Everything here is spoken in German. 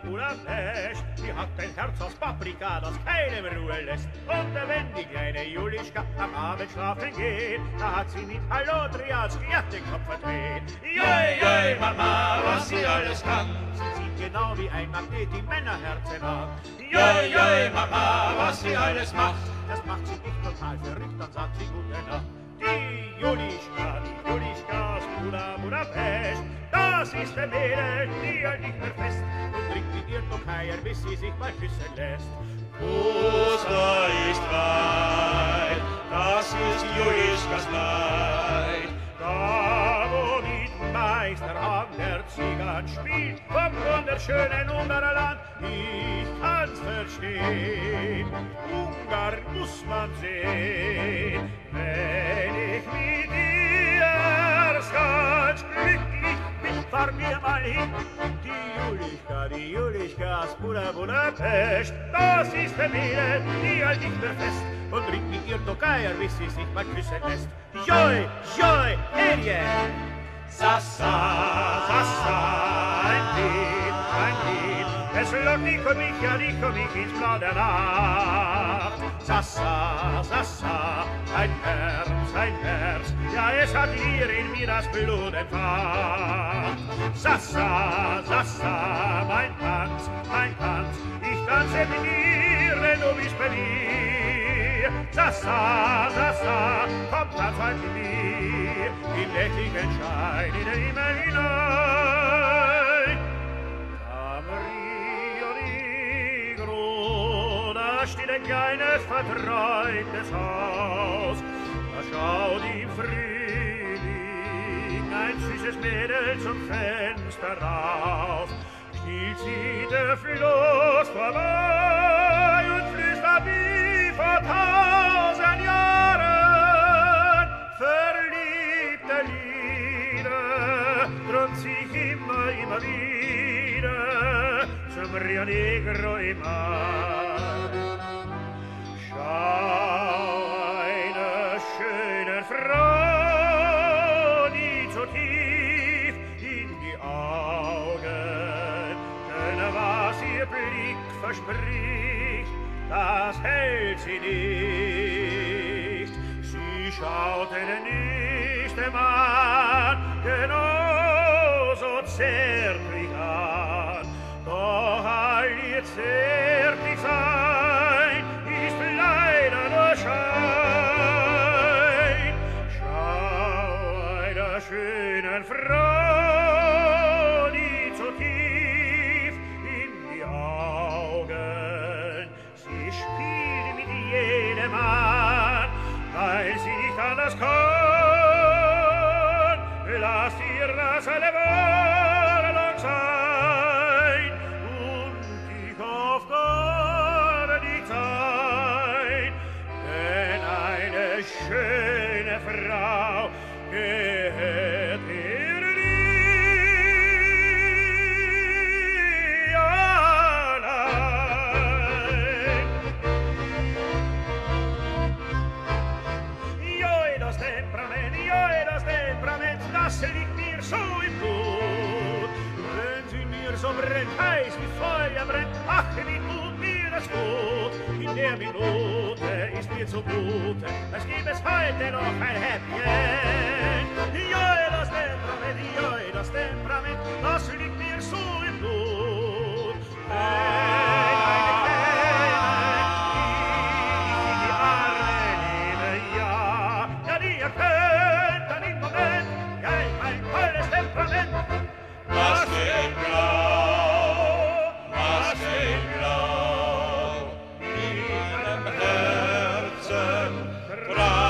Budapest. Die hat ein Herz aus Paprika, das keinem Ruhe lässt. Und wenn die kleine Julischka am Abend schlafen geht, da hat sie mit Hallo Triatschki den Kopf verdreht. Joi, joi, Mama, was sie alles kann. Sie sieht genau wie ein Magnet die Männerherzen an. Joi, joi, Mama, was sie alles macht. Das macht sie nicht total verrückt, dann sagt sie gute Nacht. Die Julischka aus Budapest, das ist der Mädel, die halt nicht mehr fest und trinkt mit ihr Tokaier, bis sie sich mal küssen lässt. Oster ist weit, das ist Julischkas Leid. Da, wo mit Meister an der Ziegern spielt, vom wunderschönen Ungarland, ich kann's verstehen. Ungarn muss man sehen, wenn ich mit ihr ganz glücklich bin, fahr mir mal hin. Die Julischka aus Budapest, das ist der Mädel, die halt nicht mehr fest und trinkt mit ihr Tokaier, bis sie sich mal küssen lässt. Joi, joi, Elie! Sassa, Sassa, ein Lied, es lockt dich ins Blau der Nacht. Sassa, Sassa, ein Herz, ja, es hat hier in mir das Blut entfacht. Sassa, Sassa, mein Tanz, ich tanze mit dir, wenn du bist bei mir. Sassa, Sassa, komm, tanz halt mit mir, im nächtlichen Schein in den Himmel hinein. Am Rio Negro, da steht ein kleines, verträumtes Haus, da schaut im Frühling ein süßes Mädel zum Fenster raus. Still zieht der Fluss vorbei und flüstert wie vor 1000 Jahren verliebte Lieder, drum zieh ich immer wieder zum Rio Negro im Mar. Schau einer schönen Frau, die so tief in die Augen, denn was ihr Blick verspricht, das hält sie nicht. Sie schaut den nächsten Mann genauso zärtlich an, doch all ihr zärtlich sein ist leider nur Schein. Schau einer schönen Frau, die zu tief in die Augen, sie spielt mit jedem Mann, weil sie nicht anders kann. Lass ihr das alle Wohnung sein und ich auf gar nicht sein, denn eine schöne Frau gehört ihr nie allein. Joi, das Temperament, das liegt mir so im Blut. Wenn sie mir so brennt, heiß wie Feuer brennt, ach, wie tut mir das gut. In der Minute ist mir zumute, es gibt es heute noch ein Happy End. Joi, das Temperament, das liegt mir so im Blut. Wenn eine Kleine, die ich in die Arme nehme, ja, die erkennt dann im Moment, ja, mein tolles Temperament. Was den Blau, in meinem Herzen,